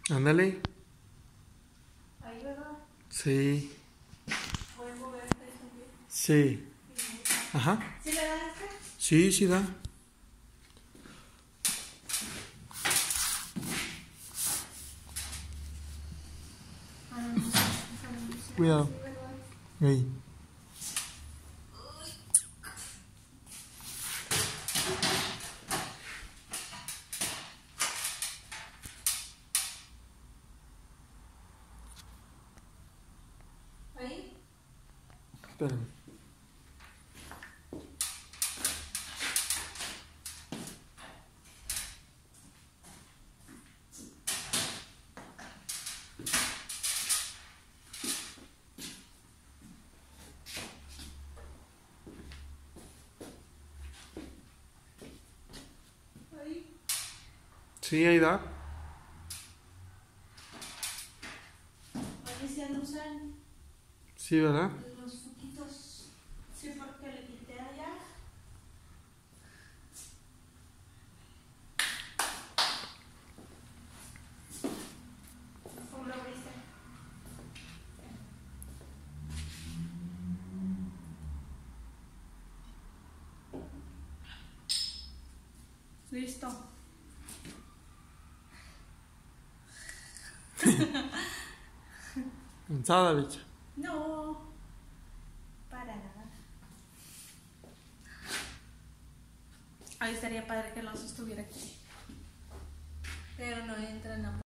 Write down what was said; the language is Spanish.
Ándale. Ahí, ¿verdad? Sí. Voy a mover este también. Sí. Ajá. ¿Sí le da este? Sí, sí da. Cuidado. Sí, ¿verdad? Ahí. Ahí. Espérame. Ahí. Sí, ahí da. Ahí se usan Sí, ¿verdad? los foquitos. Sí, porque le quité allá. ¿Cómo lo abriste? Listo. Cansada, bicha. No, para nada. Ahí estaría padre que el oso estuviera aquí. Pero no entra en la